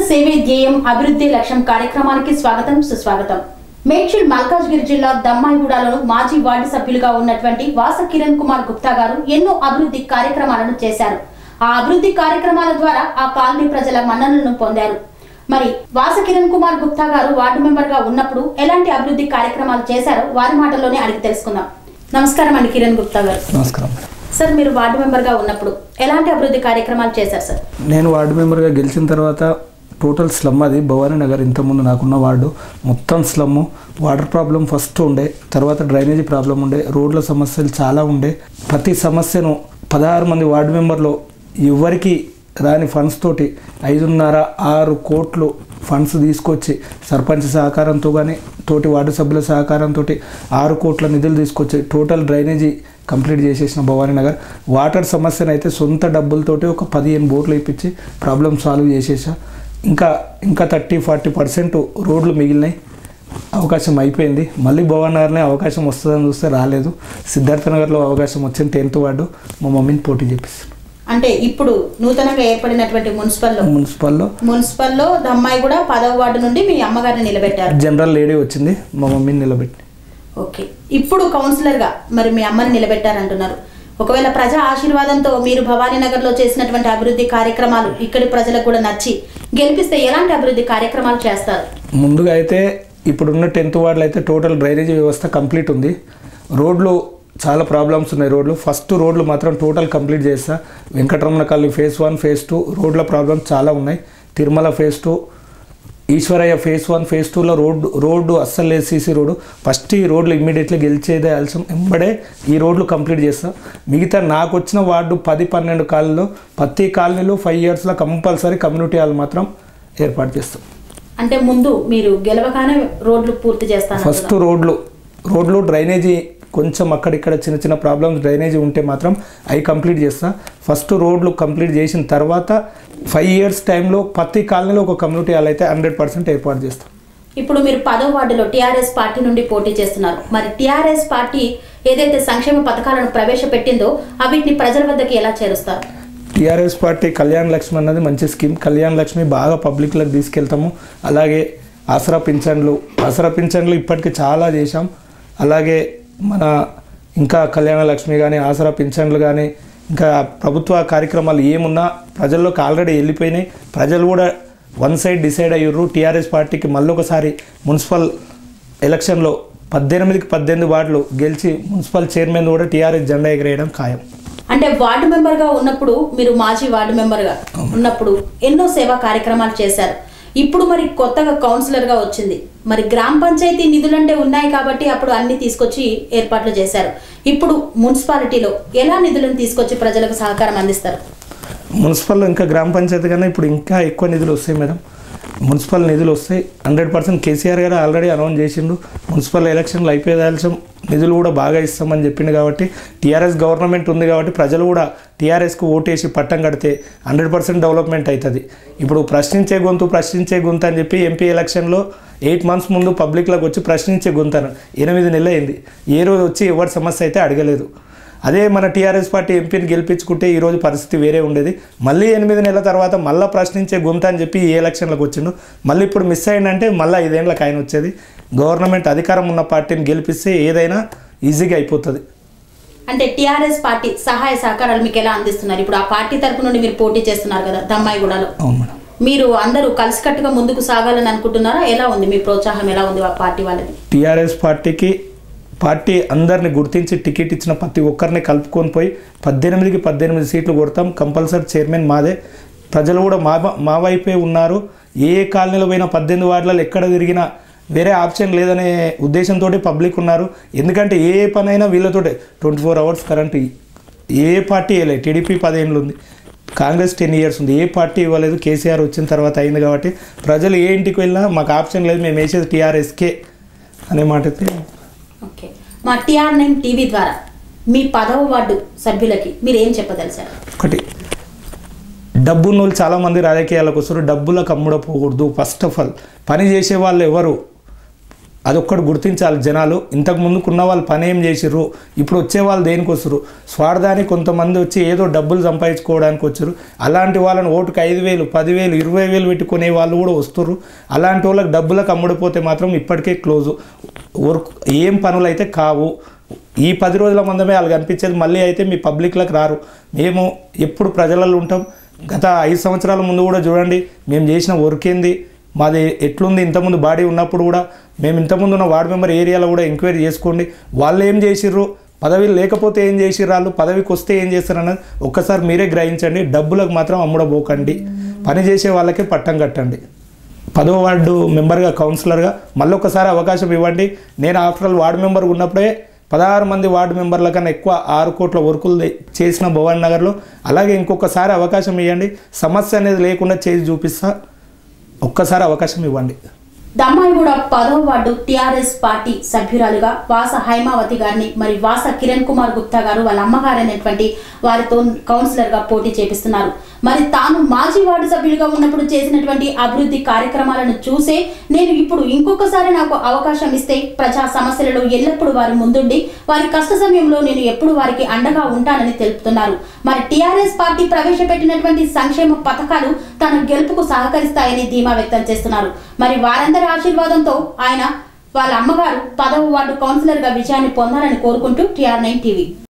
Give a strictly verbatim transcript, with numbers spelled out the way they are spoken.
సేవే ధ్యేయం అభివృద్ధి లక్ష్యం కార్యక్రమానికి స్వాగతం సుస్వాగతం. మేడ్చల్ మల్కాజ్గిరి జిల్లా దమ్మాయిగూడలో మాజీ వార్డు సభ్యులుగా ఉన్నటువంటి వాస కిరణ్ కుమార్ గుప్తా గారు ఎన్నో అభివృద్ధి కార్యక్రమాలను చేశారు. ఆ అభివృద్ధి కార్యక్రమాల ద్వారా ఆ కాలనీ ప్రజల మన్ననలను పొందారు. మరి వాస కిరణ్ కుమార్ గుప్తా గారు వార్డు మెంబర్ గా ఉన్నప్పుడు ఎలాంటి అభివృద్ధి కార్యక్రమాలు చేశారో వారి మాటల్లోనే అడిగి తెలుసుకుందాం. నమస్కారం అండి కిరణ్ గుప్తా గారు. నమస్కారం సార్, మీరు వార్డు మెంబర్గా ఉన్నప్పుడు ఎలాంటి అభివృద్ధి కార్యక్రమాలు చేశారు సార్? నేను వార్డు మెంబర్గా గెలిచిన తర్వాత టోటల్ స్లమ్ అది భవానీ నగర్, ఇంతకుముందు నాకున్న వార్డు మొత్తం స్లమ్. వాటర్ ప్రాబ్లం ఫస్ట్ ఉండే, తర్వాత డ్రైనేజీ ప్రాబ్లం ఉండే, రోడ్ల సమస్యలు చాలా ఉండే. ప్రతి సమస్యను పదహారు మంది వార్డు మెంబర్లో ఎవరికి రాని ఫండ్స్ తోటి ఐదున్నర ఆరు కోట్లు ఫండ్స్ తీసుకొచ్చి సర్పంచ్ సహకారంతో కానీ తోటి వార్డు సభ్యుల సహకారంతో ఆరు కోట్ల నిధులు తీసుకొచ్చి టోటల్ డ్రైనేజీ కంప్లీట్ చేసేసిన భవానీ నగర్. వాటర్ సమస్యను అయితే సొంత డబ్బులతోటి ఒక పదిహేను బోర్లు ఇప్పించి ప్రాబ్లం సాల్వ్ చేసేసా. ఇంకా ఇంకా థర్టీ ఫార్టీ పర్సెంట్ రోడ్లు మిగిలినాయి, అవకాశం అయిపోయింది. మళ్ళీ భవానీ నగర్నే అవకాశం వస్తుందని చూస్తే రాలేదు. సిద్ధార్థ నగర్లో అవకాశం వచ్చింది, టెన్త్ వార్డు మా మమ్మీని పోటీ చేపిస్తాను. అంటే ఇప్పుడు నూతనంగా ఏర్పడినటువంటి మున్సిపల్లో మున్సిపల్లో మున్సిపల్లో దమ్మాయి కూడా పదవ వార్డు నుండి మీ అమ్మగారిని నిలబెట్టారు. జనరల్ లేడీ వచ్చింది, మా మమ్మీని నిలబెట్టి. ఓకే, ఇప్పుడు కౌన్సిలర్గా మరి మీ అమ్మని నిలబెట్టారంటున్నారు. ఒకవేళ ప్రజా ఆశీర్వాదంతో మీరు భవానీ నగర్లో చేసినటువంటి అభివృద్ధి కార్యక్రమాలు ఇక్కడి ప్రజలకు కూడా నచ్చి గెలిపిస్తే ఎలాంటి అభివృద్ధి కార్యక్రమాలు చేస్తారు? ముందుగా అయితే ఇప్పుడున్న టెన్త్ వార్డులో అయితే టోటల్ డ్రైనేజీ వ్యవస్థ కంప్లీట్ ఉంది. రోడ్లు చాలా ప్రాబ్లమ్స్ ఉన్నాయి. రోడ్లు ఫస్ట్ రోడ్లు మాత్రం టోటల్ కంప్లీట్ చేస్తా. Venkataramana colony phase one phase two రోడ్ల ప్రాబ్లమ్స్ చాలా ఉన్నాయి. Tirumala phase two, Eswaraiah phase one phase టూలో రోడ్డు రోడ్డు అస్సలు లేదు, సీసీ రోడ్డు. ఫస్ట్ ఈ రోడ్లు ఇమ్మీడియట్లీ గెలిచేదే ఆలస్యం, వెంబడే ఈ రోడ్లు కంప్లీట్ చేస్తాం. మిగతా నాకు వచ్చిన వార్డు పది పన్నెండు కాలనీలో ప్రతి కాలనీలో ఫైవ్ ఇయర్స్లో కంపల్సరీ కమ్యూనిటీ హాల్ మాత్రం ఏర్పాటు చేస్తాం. అంటే ముందు మీరు గెలవగానే రోడ్లు పూర్తి చేస్తాను. ఫస్ట్ రోడ్లు రోడ్లు డ్రైనేజీ కొంచెం అక్కడిక్కడ చిన్న చిన్న ప్రాబ్లమ్స్ డ్రైనేజీ ఉంటే మాత్రం అవి కంప్లీట్ చేస్తా. ఫస్ట్ రోడ్లు కంప్లీట్ చేసిన తర్వాత ఫైవ్ ఇయర్స్ టైంలో ప్రతి కాలనీలో ఒక కమ్యూనిటీ హాల్ అయితే హండ్రెడ్ పర్సెంట్ ఏర్పాటు చేస్తాం. ఇప్పుడు మీరు పదో వార్డులో టీఆర్ఎస్ పార్టీ నుండి పోటీ చేస్తున్నారు. మరి టీఆర్ఎస్ పార్టీ ఏదైతే సంక్షేమ పథకాలను ప్రవేశపెట్టిందో వీటిని ప్రజల వద్దకి ఎలా చేరుస్తారు? టీఆర్ఎస్ పార్టీ కళ్యాణ లక్ష్మి అన్నది మంచి స్కీమ్. కళ్యాణ లక్ష్మి బాగా పబ్లిక్లకు తీసుకెళ్తాము. అలాగే ఆసరా పింఛన్లు ఆసరా పింఛన్లు ఇప్పటికీ చాలా చేశాం. అలాగే మన ఇంకా కళ్యాణ లక్ష్మి కానీ ఆసరా పింఛన్లు కానీ ఇంకా ప్రభుత్వ కార్యక్రమాలు ఏమున్నా ప్రజల్లోకి ఆల్రెడీ వెళ్ళిపోయినాయి. ప్రజలు కూడా వన్ సైడ్ డిసైడ్ అయ్యారు టీఆర్ఎస్ పార్టీకి మళ్ళీ ఒకసారి మున్సిపల్ ఎలక్షన్లో పద్దెనిమిదికి పద్దెనిమిది వార్డులు గెలిచి మున్సిపల్ చైర్మన్ కూడా టీఆర్ఎస్ జెండా ఎగరేయడం ఖాయం. అంటే వార్డు మెంబర్గా ఉన్నప్పుడు మీరు మాజీ వార్డు మెంబర్గా ఉన్నప్పుడు ఎన్నో సేవా కార్యక్రమాలు చేశారు. ఇప్పుడు మరి కొత్తగా కౌన్సిలర్గా వచ్చింది. మరి గ్రామ పంచాయతీ నిధులంటే ఉన్నాయి కాబట్టి అప్పుడు అన్ని తీసుకొచ్చి ఏర్పాట్లు చేశారు. ఇప్పుడు మున్సిపాలిటీలో ఎలా నిధులను తీసుకొచ్చి ప్రజలకు సహకారం అందిస్తారు? మున్సిపల్లో ఇంకా గ్రామ పంచాయతీ కన్నా ఇప్పుడు ఇంకా ఎక్కువ నిధులు వస్తాయి మేడం. మున్సిపల్ నిధులు వస్తాయి హండ్రెడ్ పర్సెంట్. కేసీఆర్ గారు ఆల్రెడీ అనౌన్స్ చేసిండు మున్సిపల్ ఎలక్షన్లు అయిపోయేదాల్సిన నిధులు కూడా బాగా ఇస్తామని చెప్పిండు. కాబట్టి టీఆర్ఎస్ గవర్నమెంట్ ఉంది కాబట్టి ప్రజలు కూడా టీఆర్ఎస్కు ఓటేసి పట్టం కడితే హండ్రెడ్ పర్సెంట్ డెవలప్మెంట్ అవుతుంది. ఇప్పుడు ప్రశ్నించే గొంతు ప్రశ్నించే గొంతు అని చెప్పి ఎంపీ ఎలక్షన్లో ఎయిట్ మంత్స్ ముందు పబ్లిక్లోకి వచ్చి ప్రశ్నించే గొంతను ఎనిమిది నెలలు అయింది. ఏ రోజు వచ్చి ఎవరి సమస్య అయితే అడగలేదు. అదే మన టీఆర్ఎస్ పార్టీ ఎంపీని గెలిపించుకుంటే ఈరోజు పరిస్థితి వేరే ఉండేది. మళ్ళీ ఎనిమిది నెలల తర్వాత మళ్ళీ ప్రశ్నించే గొంత అని చెప్పి ఏ ఎలక్షన్లకు వచ్చిండు. మళ్ళీ ఇప్పుడు మిస్ అయిందంటే మళ్ళీ ఐదేళ్ళకి ఆయన వచ్చేది. గవర్నమెంట్ అధికారం ఉన్న పార్టీని గెలిపిస్తే ఏదైనా ఈజీగా అయిపోతుంది. అంటే టీఆర్ఎస్ పార్టీ సహాయ సహకారాలు మీకు ఎలా అందిస్తున్నారు? ఇప్పుడు ఆ పార్టీ తరపు నుండి మీరు పోటీ చేస్తున్నారు కదా దమ్మాయిగూడలో. అవును మేడం. మీరు అందరూ కలిసికట్టుగా ముందుకు సాగాలని అనుకుంటున్నారా? ఎలా ఉంది మీ ప్రోత్సాహం, ఎలా ఉంది ఆ పార్టీ వాళ్ళది? టీఆర్ఎస్ పార్టీకి పార్టీ అందరిని గుర్తించి టికెట్ ఇచ్చిన ప్రతి ఒక్కరిని కలుపుకొని పోయి పద్దెనిమిదికి పద్దెనిమిది సీట్లు కొడతాం. కంపల్సరీ చైర్మన్ మాదే. ప్రజలు కూడా మా మా వైపే ఉన్నారు. ఏ కాలనీలో పోయినా పద్దెనిమిది వార్డులలో ఎక్కడ తిరిగినా వేరే ఆప్షన్ లేదనే ఉద్దేశంతో పబ్లిక్ ఉన్నారు. ఎందుకంటే ఏ పనైనా వీళ్ళతోటే ట్వంటీ ఫోర్ అవర్స్ కరెంట్ ఏ పార్టీ ఇవ్వలేదు. టీడీపీ పదేళ్ళు ఉంది, కాంగ్రెస్ టెన్ ఇయర్స్ ఉంది, ఏ పార్టీ ఇవ్వలేదు. కేసీఆర్ వచ్చిన తర్వాత అయింది కాబట్టి ప్రజలు ఏ ఇంటికి వెళ్ళినా మాకు ఆప్షన్ లేదు, మేము వేసేది టీఆర్ఎస్కే అనే మాట అయితే. ఓకే, మా టీఆర్ నైన్ టీవీ ద్వారా మీ పదవ వార్డు సభ్యులకి మీరు ఏం చెప్పదలిచారు? ఒకటి, డబ్బున్న వాళ్ళు చాలామంది రాజకీయాలకు వస్తారు. డబ్బులకు అమ్ముడపోకూడదు. ఫస్ట్ ఆఫ్ ఆల్ పని చేసే వాళ్ళు ఎవరు అదొక్కటి గుర్తించాలి జనాలు. ఇంతకు ముందుకున్న వాళ్ళు పని ఏం చేసిర్రు, ఇప్పుడు వచ్చే వాళ్ళు దేనికి వస్తారు? స్వార్థానికి కొంతమంది వచ్చి ఏదో డబ్బులు సంపాదించుకోవడానికి వచ్చారు. అలాంటి వాళ్ళని ఓటుకు ఐదు వేలు పదివేలు ఇరవై వేలు పెట్టుకునే వాళ్ళు కూడా వస్తారు. అలాంటి వాళ్ళకి డబ్బులకు అమ్ముడిపోతే మాత్రం ఇప్పటికే క్లోజు. వర్క్ ఏం పనులు అయితే కావు. ఈ పది రోజుల మందమే వాళ్ళు కనిపించేది, మళ్ళీ అయితే మీ పబ్లిక్లకు రారు. మేము ఎప్పుడు ప్రజలలో ఉంటాం. గత ఐదు సంవత్సరాల ముందు కూడా చూడండి మేము చేసిన వర్క్ ఏంది, మాది ఎట్లుంది. ఇంతకుముందు బాడీ ఉన్నప్పుడు కూడా మేము ఇంతకుముందు ఉన్న వార్డు మెంబర్ ఏరియాలో కూడా ఎంక్వైరీ చేసుకోండి. వాళ్ళు ఏం చేసిర్రు, పదవి లేకపోతే ఏం చేసిర్రు, వాళ్ళు పదవికి వస్తే ఏం చేస్తారు అన్నది ఒక్కసారి మీరే గ్రహించండి. డబ్బులకు మాత్రం అమ్ముడబోకండి. పని చేసే వాళ్ళకే పట్టం కట్టండి. పదవ వార్డు మెంబర్గా కౌన్సిలర్గా మళ్ళీ ఒకసారి అవకాశం ఇవ్వండి. నేను ఆఫ్టర్ ఆల్ వార్డు మెంబర్ ఉన్నప్పుడే పదహారు మంది వార్డు మెంబర్ల కన్నా ఎక్కువ ఆరు కోట్ల వర్కులు చేసిన భవానీ నగర్లో. అలాగే ఇంకొకసారి అవకాశం ఇవ్వండి. సమస్య అనేది లేకుండా చేసి చూపిస్తా. ఒక్కసారి అవకాశం ఇవ్వండి. దమ్మాయిగూడ పదవ వార్డు టీఆర్ఎస్ పార్టీ సభ్యురాలుగా వాస హైమావతి గారిని మరి వాస కిరణ్ కుమార్ గుప్తా గారు వాళ్ళ అమ్మగారైనటువంటి వారితో కౌన్సిలర్ గా పోటీ చేపిస్తున్నారు. మరి తాను మాజీ వార్డు సభ్యులుగా ఉన్నప్పుడు చేసినటువంటి అభివృద్ధి కార్యక్రమాలను చూసే నేను ఇప్పుడు ఇంకొకసారి నాకు అవకాశం ఇస్తే ప్రజా సమస్యలలో ఎల్లప్పుడూ వారి ముందుండి వారి కష్ట సమయంలో నేను ఎప్పుడు వారికి అండగా ఉంటానని తెలుపుతున్నారు. మరి టీఆర్ఎస్ పార్టీ ప్రవేశపెట్టినటువంటి సంక్షేమ పథకాలు తన గెలుపుకు సహకరిస్తాయని ధీమా వ్యక్తం చేస్తున్నారు. మరి వారందరి ఆశీర్వాదంతో ఆయన వాళ్ళ అమ్మగారు పదవ వార్డు కౌన్సిలర్ గా విజయాన్ని పొందాలని కోరుకుంటూ టీఆర్ నైన్ టీవీ.